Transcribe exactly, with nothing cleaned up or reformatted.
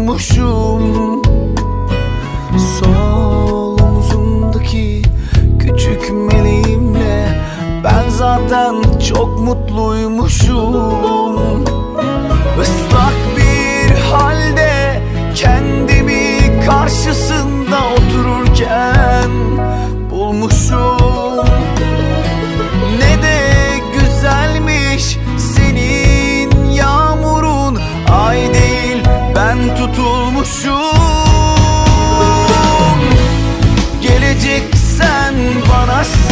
tutulmuşum. Sol omzumdaki küçük meleğimle ben zaten çok mutluymuşum. Islak bir halde kendimi karşısında otururken bulmuşum. Ne de güzelmiş senin yağmurun, ay değil ben tutulmuşum. Geleceksen bana